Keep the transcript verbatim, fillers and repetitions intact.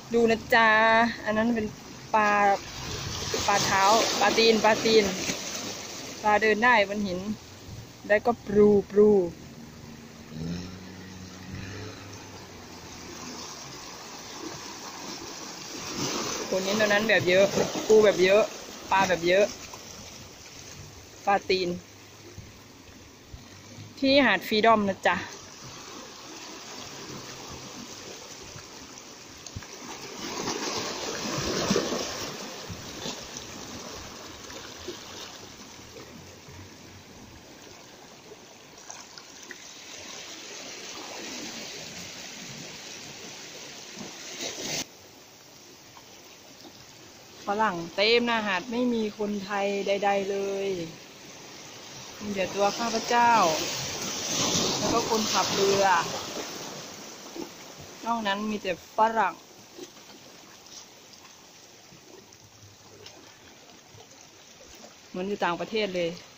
ดูนะจ๊ะอันนั้นเป็นปลาปลาเท้าปลาตีนปลาตีนปลาเดินได้บนหินแล้วก็ปลูปลูตัวนี้ตัวนั้นแบบเยอะปูแบบเยอะปลาแบบเยอะปลาตีนที่หาดฟรีดอมนะจ๊ะฝรั่งเต็มหน้าหาดไม่มีคนไทยใดๆเลยมีแต่ตัวข้าพเจ้าแล้วก็คนขับเรือนอกนั้นมีแต่ฝรั่งเหมือนอยู่ต่างประเทศเลย